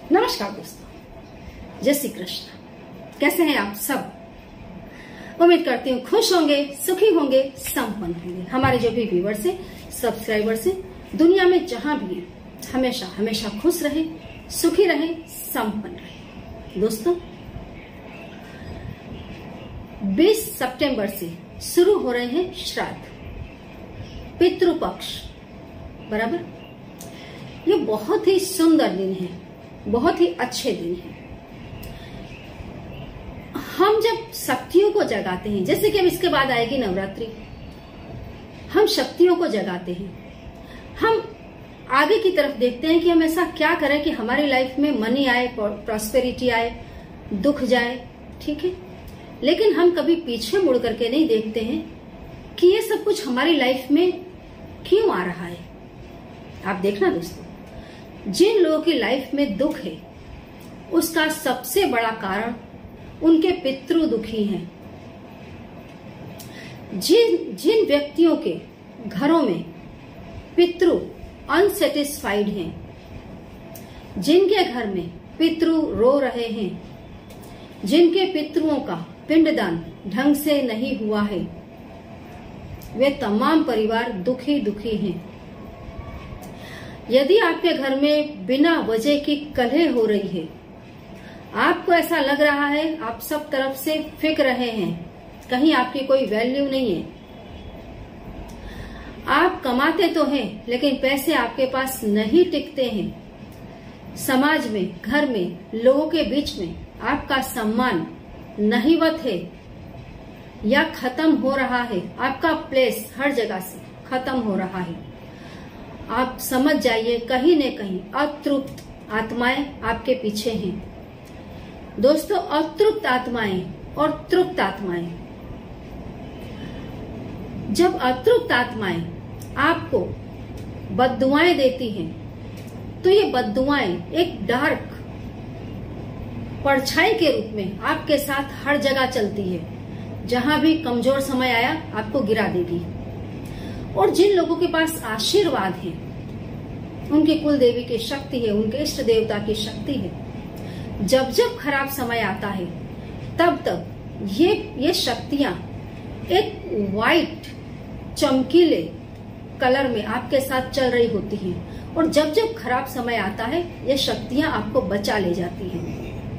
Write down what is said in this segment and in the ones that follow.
नमस्कार दोस्तों, जय श्री कृष्ण। कैसे हैं आप सब? उम्मीद करती हूँ खुश होंगे, सुखी होंगे, संपन्न होंगे। हमारे जो भी व्यूअर्स हैं, सब्सक्राइबर्स हैं, दुनिया में जहां भी हैं, हमेशा हमेशा खुश रहे, सुखी रहे, संपन्न रहे। दोस्तों, 20 सितंबर से शुरू हो रहे हैं श्राद्ध, पितृपक्ष, बराबर। ये बहुत ही सुंदर दिन है, बहुत ही अच्छे दिन है। हम जब शक्तियों को जगाते हैं, जैसे कि अब इसके बाद आएगी नवरात्रि, हम शक्तियों को जगाते हैं। हम आगे की तरफ देखते हैं कि हम ऐसा क्या करें कि हमारी लाइफ में मनी आए, प्रॉस्पेरिटी आए, दुख जाए, ठीक है। लेकिन हम कभी पीछे मुड़ करके नहीं देखते हैं कि ये सब कुछ हमारी लाइफ में क्यों आ रहा है। आप देखना दोस्तों, जिन लोगों की लाइफ में दुख है, उसका सबसे बड़ा कारण उनके पितृ दुखी हैं। जिन व्यक्तियों के घरों में पितृ अनसेटिस्फाइड हैं, जिनके घर में पितृ रो रहे हैं, जिनके पितरों का पिंडदान ढंग से नहीं हुआ है, वे तमाम परिवार दुखी दुखी हैं। यदि आपके घर में बिना वजह की कलह हो रही है, आपको ऐसा लग रहा है आप सब तरफ से फेंक रहे हैं, कहीं आपकी कोई वैल्यू नहीं है, आप कमाते तो हैं लेकिन पैसे आपके पास नहीं टिकते हैं, समाज में, घर में, लोगों के बीच में आपका सम्मान नहीवत है या खत्म हो रहा है, आपका प्लेस हर जगह से खत्म हो रहा है, आप समझ जाइए कहीं न कहीं अतृप्त आत्माएं आपके पीछे हैं। दोस्तों, अतृप्त आत्माएं और तृप्त आत्माएं, जब अतृप्त आत्माएं आपको बद्दुआएं देती हैं, तो ये बद्दुआएं एक डार्क परछाई के रूप में आपके साथ हर जगह चलती है। जहां भी कमजोर समय आया, आपको गिरा देगी। और जिन लोगों के पास आशीर्वाद है, उनकी कुल देवी की शक्ति है, उनके इष्ट देवता की शक्ति है, जब जब खराब समय आता है, तब तब ये शक्तियां एक वाइट चमकीले कलर में आपके साथ चल रही होती हैं। और जब जब खराब समय आता है, ये शक्तियां आपको बचा ले जाती हैं।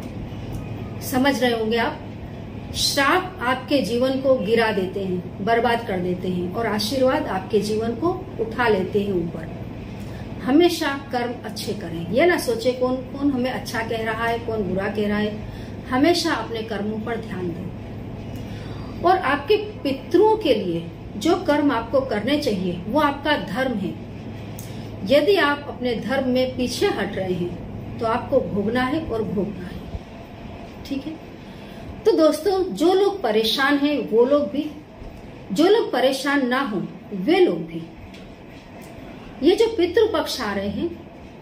समझ रहे होंगे आप? श्राप आपके जीवन को गिरा देते हैं, बर्बाद कर देते हैं, और आशीर्वाद आपके जीवन को उठा लेते हैं ऊपर। हमेशा कर्म अच्छे करें, ये ना सोचे कौन कौन हमें अच्छा कह रहा है, कौन बुरा कह रहा है। हमेशा अपने कर्मों पर ध्यान दें। और आपके पितरों के लिए जो कर्म आपको करने चाहिए, वो आपका धर्म है। यदि आप अपने धर्म में पीछे हट रहे हैं, तो आपको भोगना है और भोगना है, ठीक है। तो दोस्तों, जो लोग परेशान हैं वो लोग भी, जो लोग परेशान ना हो वे लोग भी। ये जो पितृपक्ष आ रहे हैं,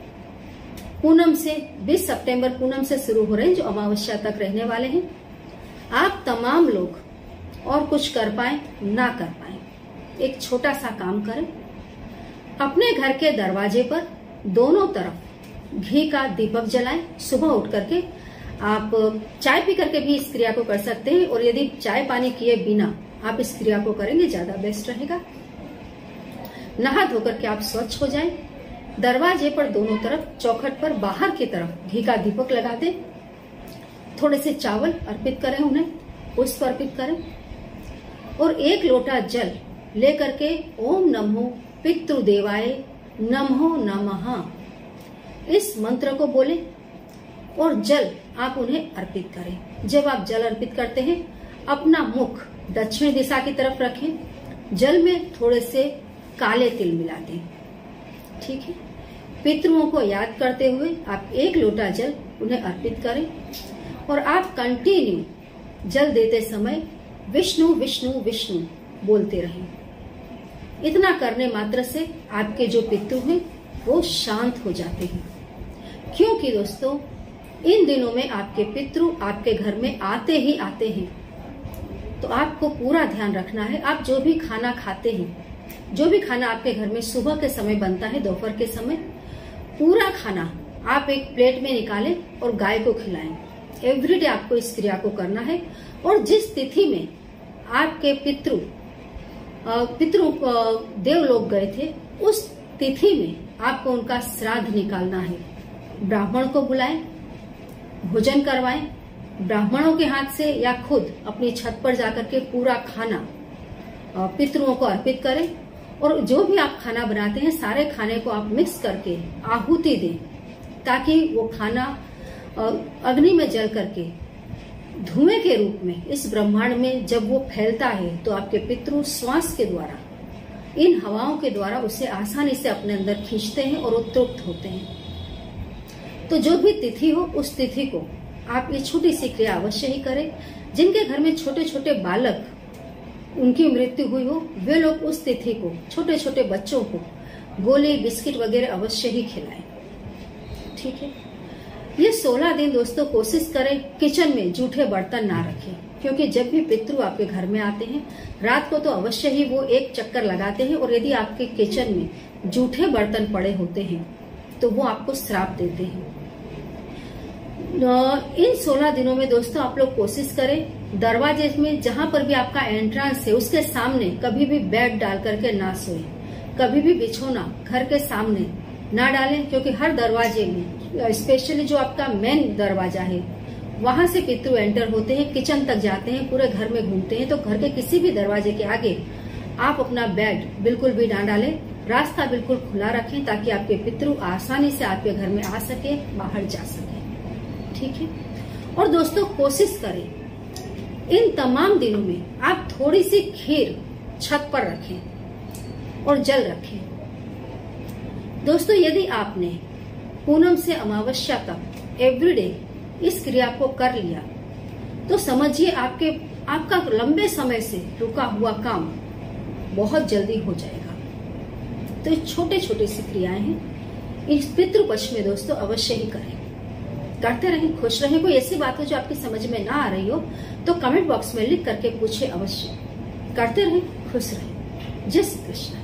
पूनम से 20 सितंबर पूनम से शुरू हो रहे हैं, जो अमावस्या तक रहने वाले हैं। आप तमाम लोग और कुछ कर पाए ना कर पाए, एक छोटा सा काम करें। अपने घर के दरवाजे पर दोनों तरफ घी का दीपक जलाएं। सुबह उठ करके आप चाय पी करके भी इस क्रिया को कर सकते हैं, और यदि चाय पानी किए बिना आप इस क्रिया को करेंगे, ज्यादा बेस्ट रहेगा। नहा धोकर के आप स्वच्छ हो जाएं। दरवाजे पर दोनों तरफ, चौखट पर बाहर की तरफ घी का दीपक लगा दें। थोड़े से चावल अर्पित करें, उन्हें पुष्प अर्पित करें, और 1 लोटा जल लेकर के ओम नमो पितृदेवाय नमो नमः इस मंत्र को बोलें, और जल आप उन्हें अर्पित करें। जब आप जल अर्पित करते हैं, अपना मुख दक्षिण दिशा की तरफ रखें। जल में थोड़े से काले तिल मिला दें, ठीक है। पितरों को याद करते हुए आप 1 लोटा जल उन्हें अर्पित करें, और आप कंटिन्यू जल देते समय विष्णु विष्णु विष्णु बोलते रहें। इतना करने मात्र से आपके जो पितृ हैं वो शांत हो जाते हैं। क्योंकि दोस्तों, इन दिनों में आपके पितृ आपके घर में आते ही आते हैं। तो आपको पूरा ध्यान रखना है, आप जो भी खाना खाते हैं, जो भी खाना आपके घर में सुबह के समय बनता है, दोपहर के समय, पूरा खाना आप एक प्लेट में निकालें और गाय को खिलाएं। एवरीडे आपको इस क्रिया को करना है। और जिस तिथि में आपके पितृ देवलोक गए थे, उस तिथि में आपको उनका श्राद्ध निकालना है। ब्राह्मण को बुलाएं, भोजन करवाएं, ब्राह्मणों के हाथ से या खुद अपनी छत पर जाकर के पूरा खाना पितरों को अर्पित करें। और जो भी आप खाना बनाते हैं, सारे खाने को आप मिक्स करके आहुति दें, ताकि वो खाना अग्नि में जल करके धुएं के रूप में इस ब्रह्मांड में जब वो फैलता है, तो आपके पितृ श्वास के द्वारा, इन हवाओं के द्वारा उसे आसानी से अपने अंदर खींचते हैं और उत्तृप्त होते हैं। तो जो भी तिथि हो, उस तिथि को आप ये छोटी सी क्रिया अवश्य ही करें। जिनके घर में छोटे छोटे बालक उनकी मृत्यु हुई हो, वे लोग उस तिथि को छोटे छोटे बच्चों को गोली बिस्किट वगैरह अवश्य ही खिलाएं। ठीक है। ये 16 दिन दोस्तों कोशिश करें किचन में जूठे बर्तन ना रखें, क्योंकि जब भी पितृ आपके घर में आते हैं, रात को तो अवश्य ही वो एक चक्कर लगाते हैं। और यदि आपके किचन में जूठे बर्तन पड़े होते हैं, तो वो आपको श्राप देते हैं। इन 16 दिनों में दोस्तों आप लोग कोशिश करें, दरवाजे में जहां पर भी आपका एंट्रेंस है, उसके सामने कभी भी बेड डाल करके ना सोए। कभी भी बिछोना घर के सामने ना डालें, क्योंकि हर दरवाजे में, स्पेशली जो आपका मेन दरवाजा है, वहां से पितृ एंटर होते हैं, किचन तक जाते हैं, पूरे घर में घूमते हैं। तो घर के किसी भी दरवाजे के आगे आप अपना बेड बिल्कुल भी ना डालें। रास्ता बिल्कुल खुला रखें, ताकि आपके पितृ आसानी से आपके घर में आ सके, बाहर जा सके। ठीक है। और दोस्तों कोशिश करें, इन तमाम दिनों में आप थोड़ी सी खीर छत पर रखें और जल रखें। दोस्तों यदि आपने पूनम से अमावस्या तक एवरीडे इस क्रिया को कर लिया, तो समझिए आपका लंबे समय से रुका हुआ काम बहुत जल्दी हो जाएगा। तो ये छोटे छोटे सी क्रियाएं हैं, इस पितृपक्ष में दोस्तों अवश्य ही करें। करते रहें, खुश रहें। कोई ऐसी बात हो जो आपकी समझ में ना आ रही हो, तो कमेंट बॉक्स में लिख करके पूछे अवश्य। करते रहें, खुश रहें। जय श्री कृष्ण।